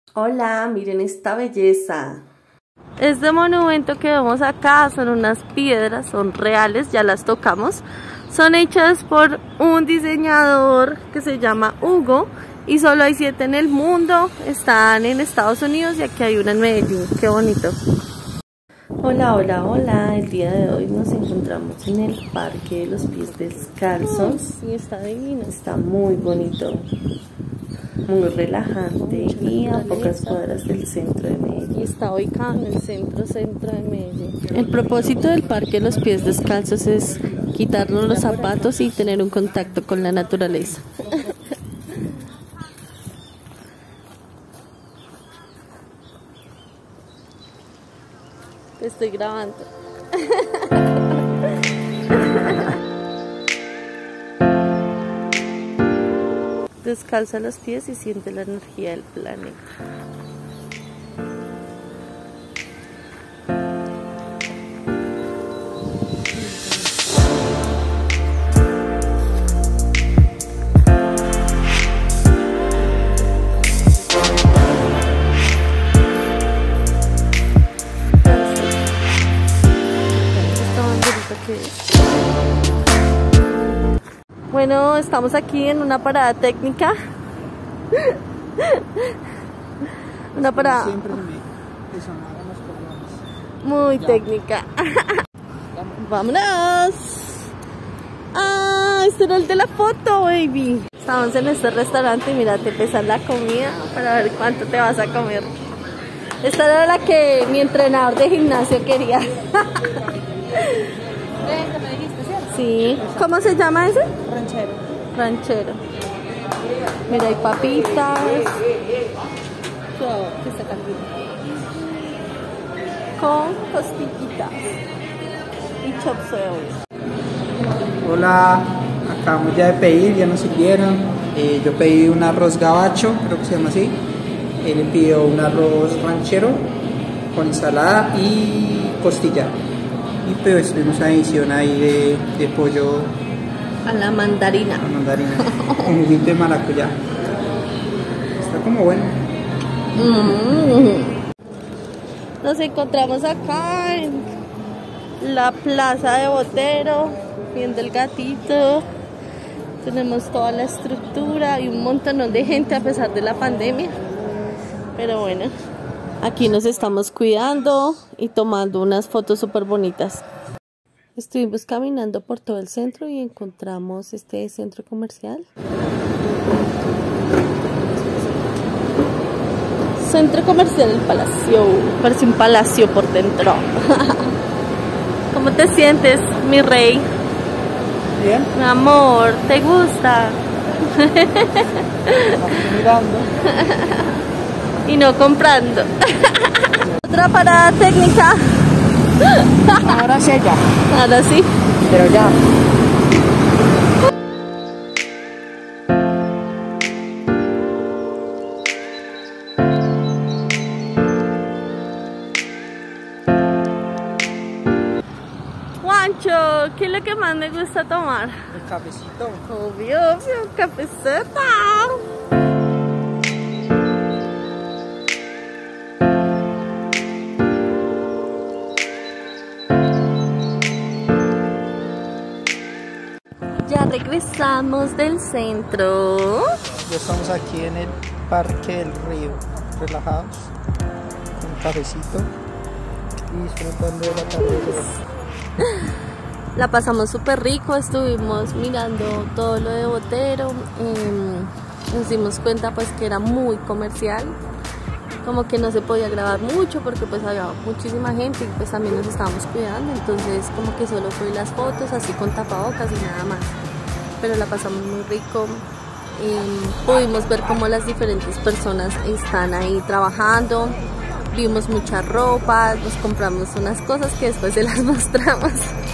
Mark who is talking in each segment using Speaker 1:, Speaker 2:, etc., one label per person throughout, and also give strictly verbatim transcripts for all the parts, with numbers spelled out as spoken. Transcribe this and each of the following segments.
Speaker 1: Hola, miren esta belleza. Este monumento que vemos acá son unas piedras, son reales, ya las tocamos. Son hechas por un diseñador que se llama Hugo y solo hay siete en el mundo. Están en Estados Unidos y aquí hay una en Medellín. Qué bonito. Hola, hola, hola. El día de hoy nos encontramos en el Parque de los Pies Descalzos. Sí, está divino. Está muy bonito. Muy relajante y a pocas cuadras del centro de Medellín. Y está ubicado en el centro centro de Medellín. El propósito del Parque de los Pies Descalzos es quitarnos los zapatos y tener un contacto con la naturaleza. Te estoy grabando. Descalza los pies y siente la energía del planeta. Bueno, estamos aquí en una parada técnica. Una parada siempre me, me sonaron los programas. Muy ya. Técnica. Vámonos. Ah, este era el de la foto, baby. Estamos en este restaurante y mira, te pesan la comida para ver cuánto te vas a comer. Esta era la que mi entrenador de gimnasio quería. Sí. ¿Cómo se llama ese? Ranchero. Ranchero. Mira, hay papitas. Con costillitas. Y chop suey.
Speaker 2: Hola, acabamos ya de pedir, ya nos sirvieron. Eh, yo pedí un arroz gabacho, creo que se llama así. Él pidió un arroz ranchero con ensalada y costilla. Y pues tuvimos una edición ahí de, de pollo
Speaker 1: a la mandarina.
Speaker 2: A la mandarina. Con juguito de maracuyá. Está como bueno.
Speaker 1: Mm. Nos encontramos acá en la plaza de Botero, viendo el gatito. Tenemos toda la estructura y un montón de gente a pesar de la pandemia. Pero bueno. Aquí nos estamos cuidando y tomando unas fotos súper bonitas. Estuvimos caminando por todo el centro y encontramos este centro comercial. Centro comercial El Palacio. Parece un palacio por dentro. ¿Cómo te sientes, mi rey?
Speaker 2: Bien.
Speaker 1: Mi amor, ¿te gusta?
Speaker 2: Estamos mirando.
Speaker 1: Y no comprando. Otra parada técnica.
Speaker 2: Ahora sí ya.
Speaker 1: Ahora sí.
Speaker 2: Pero ya.
Speaker 1: Juancho, ¿qué es lo que más me gusta tomar?
Speaker 2: El cafecito.
Speaker 1: Obvio, obvio, cafeceta. Ya regresamos del centro.
Speaker 2: Ya estamos aquí en el Parque del Río, relajados, con un cafecito y disfrutando de la tarde.
Speaker 1: La pasamos súper rico, estuvimos mirando todo lo de Botero. Eh, nos dimos cuenta pues que era muy comercial, como que no se podía grabar mucho porque pues había muchísima gente y pues también nos estábamos cuidando, entonces como que solo fue las fotos así con tapabocas y nada más, pero la pasamos muy rico. Eh, pudimos ver cómo las diferentes personas están ahí trabajando, vimos mucha ropa, nos compramos unas cosas que después se las mostramos.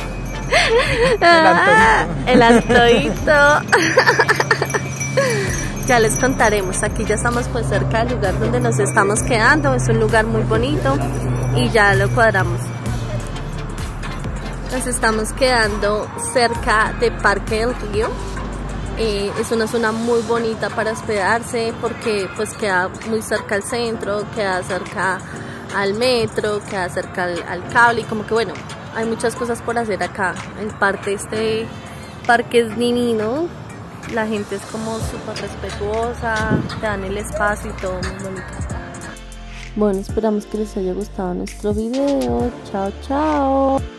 Speaker 1: El antojito. Ya les contaremos. Aquí ya estamos pues cerca del lugar donde nos estamos quedando. Es un lugar muy bonito y ya lo cuadramos. Nos estamos quedando cerca de Parque del Río. Eh, es una zona muy bonita para hospedarse porque pues queda muy cerca al centro, queda cerca al metro, queda cerca al, al cable y como que bueno, hay muchas cosas por hacer acá. El parque este parque es divino, la gente es como súper respetuosa, te dan el espacio y todo muy bonito. Bueno, esperamos que les haya gustado nuestro video. Chao, chao.